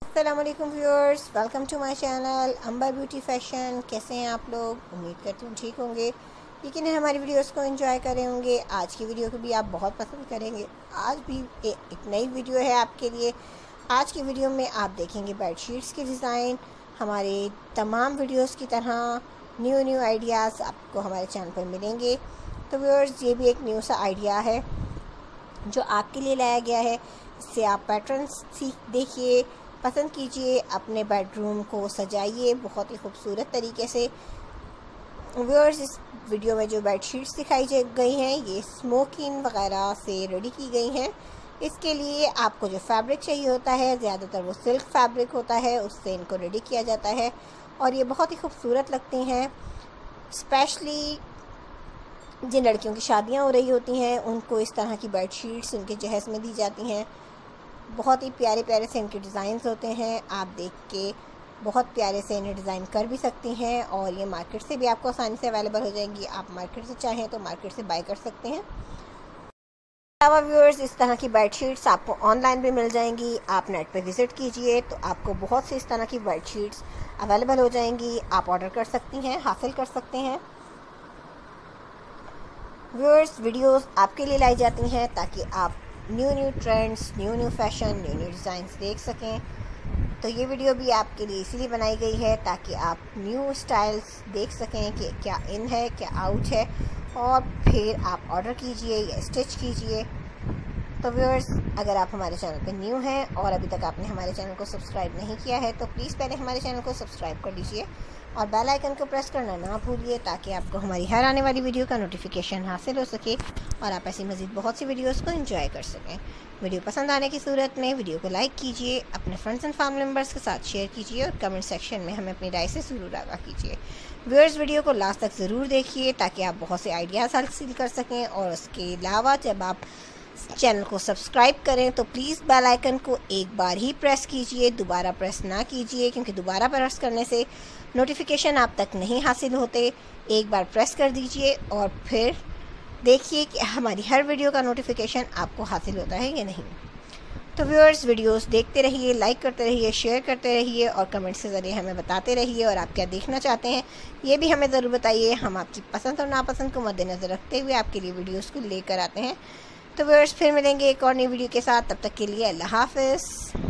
अस्सलामुअलैकुम viewers, welcome to my channel Ambar beauty fashion. कैसे हैं आप लोग? उम्मीद करती हूँ ठीक होंगे। लेकिन हमारी वीडियोस को एंजॉय करे होंगे। आज की वीडियो को भी आप बहुत पसंद करेंगे। आज भी एक नई वीडियो है आपके लिए। आज की वीडियो में आप देखेंगे बेडशीट्स के डिज़ाइन। हमारे तमाम वीडियोस की तरह न्यू आइडियाज़ आपको हमारे चैनल पर मिलेंगे। तो व्यूअर्स, ये भी एक न्यू सा आइडिया है जो आपके लिए लाया गया है। इससे आप पैटर्न्स देखिए, पसंद कीजिए, अपने बेडरूम को सजाइए बहुत ही खूबसूरत तरीके से। व्यूअर्स, इस वीडियो में जो बेडशीट्स दिखाई गई हैं ये स्मोकिंग वगैरह से रेडी की गई हैं। इसके लिए आपको जो फैब्रिक चाहिए होता है, ज़्यादातर वो सिल्क फैब्रिक होता है, उससे इनको रेडी किया जाता है और ये बहुत ही खूबसूरत लगती हैं। स्पेशली जिन लड़कियों की शादियाँ हो रही होती हैं उनको इस तरह की बेडशीट्स उनके जहेज़ में दी जाती हैं। बहुत ही प्यारे प्यारे से इनके डिज़ाइंस होते हैं। आप देख के बहुत प्यारे से इन्हें डिज़ाइन कर भी सकती हैं और ये मार्केट से भी आपको आसानी से अवेलेबल हो जाएंगी। आप मार्केट से चाहें तो मार्केट से बाय कर सकते हैं। अलावा व्यूअर्स, इस तरह की बेडशीट्स आपको ऑनलाइन भी मिल जाएंगी। आप नेट पे विज़िट कीजिए तो आपको बहुत सी इस तरह की बेडशीट्स अवेलेबल हो जाएंगी। आप ऑर्डर कर सकती हैं, हासिल कर सकते हैं। व्यूअर्स, वीडियोस आपके लिए लाई जाती हैं ताकि आप new trends, new fashion, new designs देख सकें। तो ये वीडियो भी आपके लिए इसीलिए बनाई गई है ताकि आप न्यू स्टाइल्स देख सकें कि क्या इन है, क्या आउट है, और फिर आप ऑर्डर कीजिए या स्टिच कीजिए। तो व्यूअर्स, अगर आप हमारे चैनल पर न्यू हैं और अभी तक आपने हमारे चैनल को सब्सक्राइब नहीं किया है तो प्लीज़ पहले हमारे चैनल को सब्सक्राइब कर लीजिए और बेल आइकन को प्रेस करना ना भूलिए ताकि आपको हमारी हर आने वाली वीडियो का नोटिफिकेशन हासिल हो सके और आप ऐसी मज़ीद बहुत सी वीडियोस को एंजॉय कर सकें। वीडियो पसंद आने की सूरत में वीडियो को लाइक कीजिए, अपने फ्रेंड्स एंड फैमिली मेम्बर्स के साथ शेयर कीजिए और कमेंट सेक्शन में हमें अपनी राय से ज़रूर आगाह कीजिए। व्यूअर्स, वीडियो को लास्ट तक ज़रूर देखिए ताकि आप बहुत से आइडियाज़ हासिल कर सकें। और उसके अलावा जब आप चैनल को सब्सक्राइब करें तो प्लीज़ बेल आइकन को एक बार ही प्रेस कीजिए, दोबारा प्रेस ना कीजिए, क्योंकि दोबारा प्रेस करने से नोटिफिकेशन आप तक नहीं हासिल होते। एक बार प्रेस कर दीजिए और फिर देखिए कि हमारी हर वीडियो का नोटिफिकेशन आपको हासिल होता है या नहीं। तो व्यूअर्स, वीडियोस देखते रहिए, लाइक करते रहिए, शेयर करते रहिए और कमेंट्स के ज़रिए हमें बताते रहिए। और आप क्या देखना चाहते हैं ये भी हमें ज़रूर बताइए। हम आपकी पसंद और नापसंद को मद्देनज़र रखते हुए आपके लिए वीडियोज़ को लेकर आते हैं। तो व्यूअर्स, फिर मिलेंगे एक और नई वीडियो के साथ। तब तक के लिए अल्लाह हाफ़िज़।